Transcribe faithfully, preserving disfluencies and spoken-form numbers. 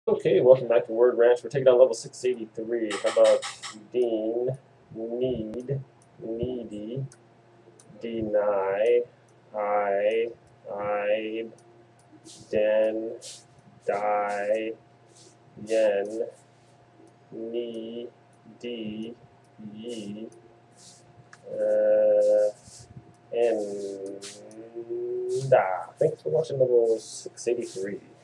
Okay, welcome back to Word Ranch. We're taking on level six eighty-three. How about Dean, need, needy, deny, I, I'd, den, die, yen, ni, D, ye, uh, and da. Thanks for watching level six eighty-three.